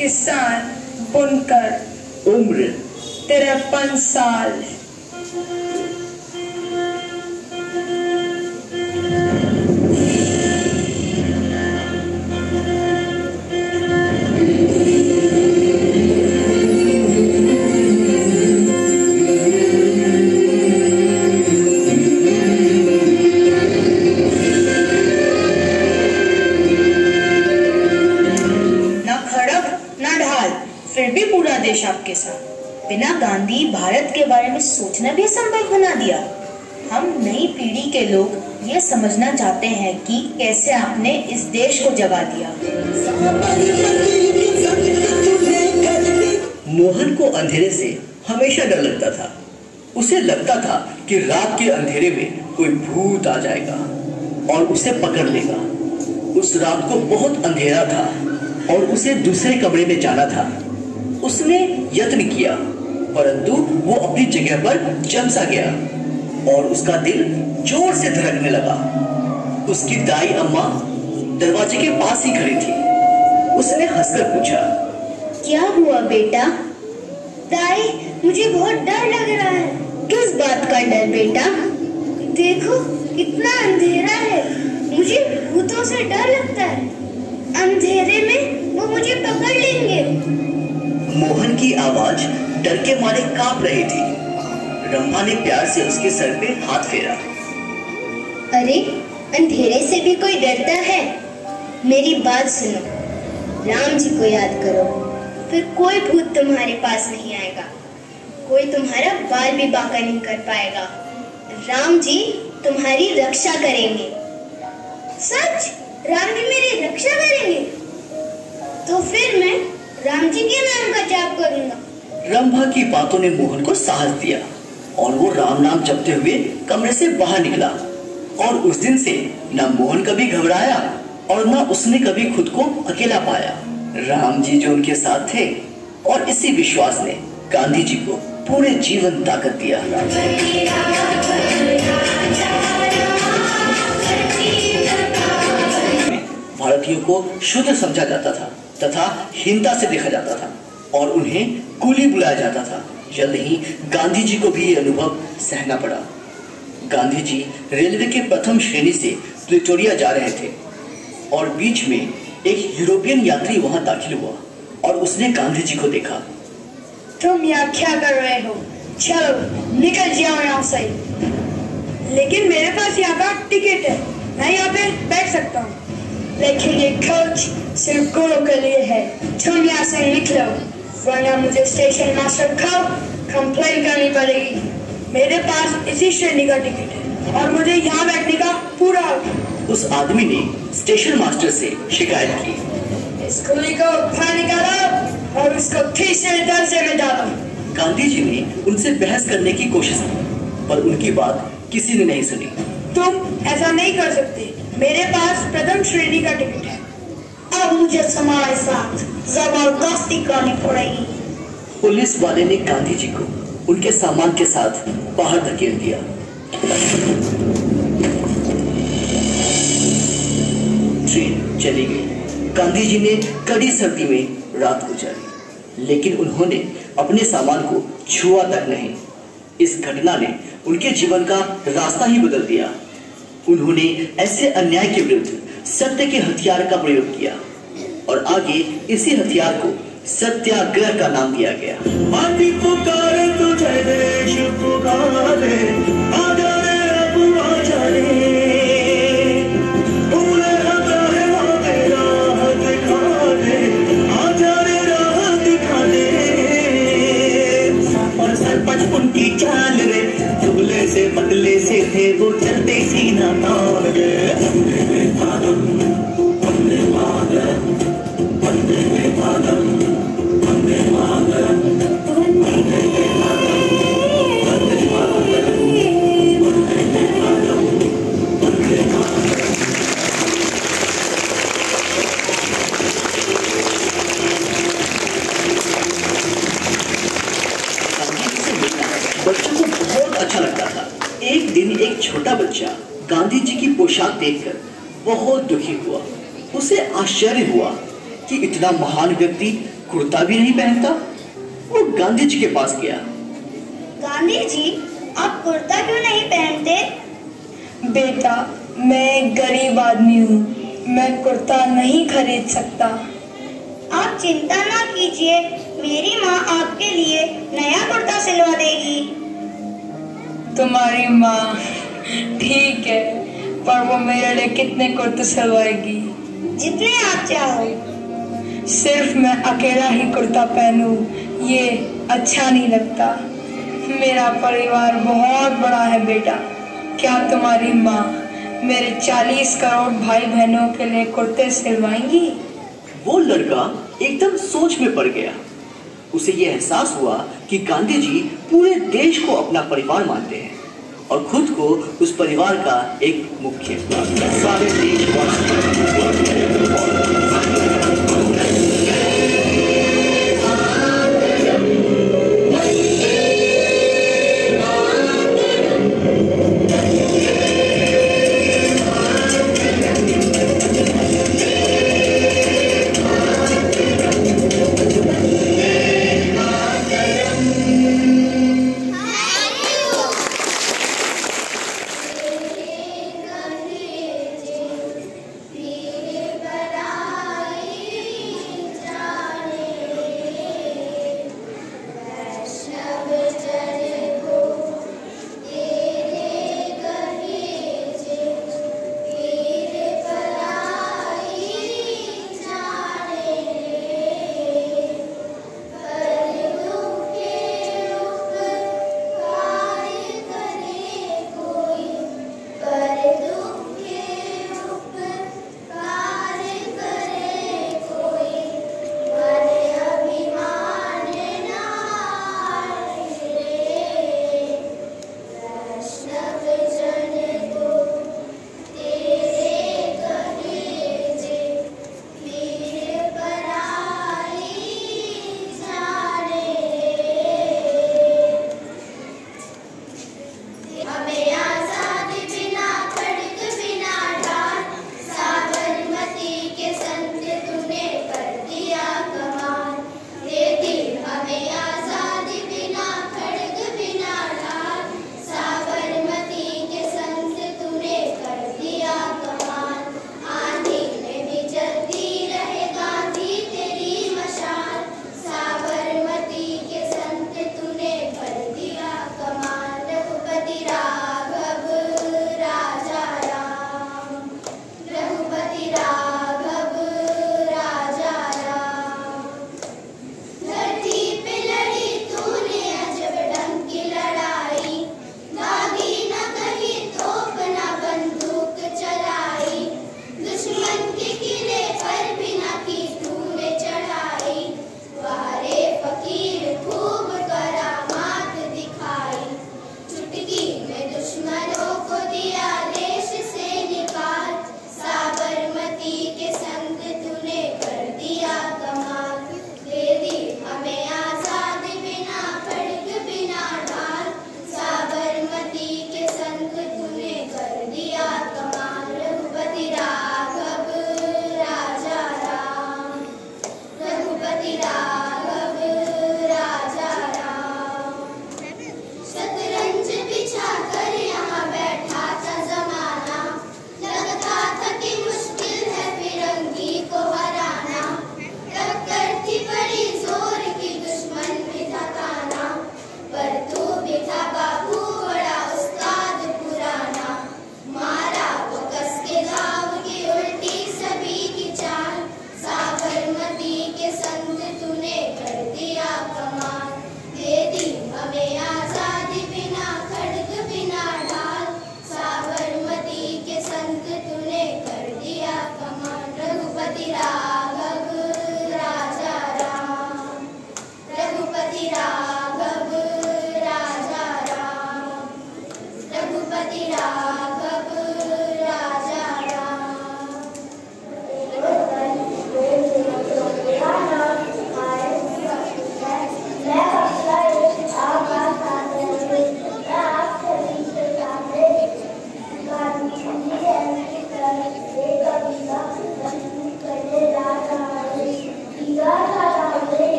किसान, बुनकर। उम्र 53 साल। फिर भी पूरा देश आपके साथ। बिना गांधी भारत के बारे में सोचना भी असंभव बना दिया। हम नई पीढ़ी के लोग ये समझना चाहते हैं कि कैसे आपने इस देश को जगा दिया। मोहन को अंधेरे से हमेशा डर लगता था। उसे लगता था कि रात के अंधेरे में कोई भूत आ जाएगा और उसे पकड़ लेगा। उस रात को बहुत अंधेरा था और उसे दूसरे कमरे में जाना था। उसने यत्न किया, परंतु वो अपनी जगह पर जम सा गया और उसका दिल जोर से धड़कने लगा। उसकी दाई अम्मा दरवाजे के पास ही खड़ी थी। उसने हंसकर पूछा, क्या हुआ बेटा? दाई, मुझे बहुत डर लग रहा है। किस बात का डर बेटा? देखो कितना अंधेरा है, मुझे भूतों से डर लगता है। अंधेरे में वो मुझे पकड़ लेंगे। मोहन की आवाज डर के मारे कांप रही थी। रंभा ने प्यार से उसके सर पे हाथ फेरा। अरे, अंधेरे से भी कोई डरता है? मेरी बात सुनो, राम जी को याद करो, फिर कोई भूत तुम्हारे पास नहीं आएगा। कोई तुम्हारा बाल भी बांका नहीं कर पाएगा। राम जी तुम्हारी रक्षा करेंगे। सच? राम जी मेरी रक्षा करेंगे? तो फिर मैं राम जी के नाम का जाप करूंगा। रंभा की बातों ने मोहन को साहस दिया और वो राम नाम जपते हुए कमरे से बाहर निकला। और उस दिन से न मोहन कभी घबराया और न उसने कभी खुद को अकेला पाया। राम जी जो उनके साथ थे और इसी विश्वास ने गांधी जी को पूरे जीवन ताकत दिया। भारतीयों को शुद्ध समझा जाता था तथा हीनता से देखा जाता था और उन्हें कूली बुलाया जाता था। जल्द ही गांधी जी को भी ये अनुभव सहना पड़ा। गांधी जी रेलवे के प्रथम श्रेणी से प्रिटोरिया जा रहे थे और बीच में एक यूरोपियन यात्री वहां दाखिल हुआ और उसने गांधी जी को देखा। तुम यहाँ क्या कर रहे हो? चलो निकल जाओ यहाँ से। लेकिन मेरे पास यहाँ का टिकट है, मैं यहाँ पे बैठ सकता हूँ। लेकिन ये कोच सिर्फ गुरु के लिए है। तुम यहाँ से निकलो वरना मुझे स्टेशन मास्टर को कंप्लेन करनी पड़ेगी। मेरे पास इसी श्रेणी का टिकट है और मुझे यहाँ बैठने का पूरा हक। उस आदमी ने स्टेशन मास्टर से शिकायत की। इस कुली को बाहर निकालो और उसको तीसरे दर्जे में डालो। गांधी जी ने उनसे बहस करने की कोशिश की पर उनकी बात किसी ने नहीं सुनी। तुम ऐसा नहीं कर सकते, मेरे पास प्रथम श्रेणी का टिकट है। अब मुझे तुम्हारे साथ जबरदस्ती करनी पड़ेगी। पुलिस वाले ने गांधी जी को उनके सामान के साथ बाहर धकेल दिया। ट्रेन चली गई। गांधी जी ने कड़ी सर्दी में रात गुजारी, लेकिन उन्होंने अपने सामान को छुआ तक नहीं। इस घटना ने उनके जीवन का रास्ता ही बदल दिया। उन्होंने ऐसे अन्याय के विरुद्ध सत्य के हथियार का प्रयोग किया और आगे इसी हथियार को सत्याग्रह का नाम दिया गया। माटी पुकारे तुझे देश पुकारे, आजा रे अब आजा रे, तूने हटा है वो तेरा दिखा दे, आजा रे राह दिखा दे। और सरपंच उनकी चाल रे, दुबले से पतले से थे वो चलते सीना तान गे। बच्चों को बहुत अच्छा लगता था। एक दिन एक छोटा बच्चा गांधी जी की पोशाक देखकर बहुत दुखी हुआ। उसे आश्चर्य हुआ कि इतना महान व्यक्ति कुर्ता भी नहीं पहनता। वो गांधी जी के पास गया। गांधी जी, आप कुर्ता क्यों नहीं पहनते? बेटा, मैं एक गरीब आदमी हूँ, मैं कुर्ता नहीं खरीद सकता। आप चिंता ना कीजिए, मेरी माँ आपके लिए नया कुर्ता सिलवा देगी। तुम्हारी माँ ठीक है, पर वो मेरे लिए कितने कुर्ते सिलवाएगी? जितने आप चाहो। सिर्फ मैं अकेला ही कुर्ता पहनूं, ये अच्छा नहीं लगता। मेरा परिवार बहुत बड़ा है बेटा। क्या तुम्हारी माँ मेरे 40 करोड़ भाई बहनों के लिए कुर्ते सिलवाएंगी? वो लड़का एकदम सोच में पड़ गया। उसे यह एहसास हुआ कि गांधी जी पूरे देश को अपना परिवार मानते हैं और खुद को उस परिवार का एक मुख्य सारे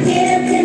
के रखना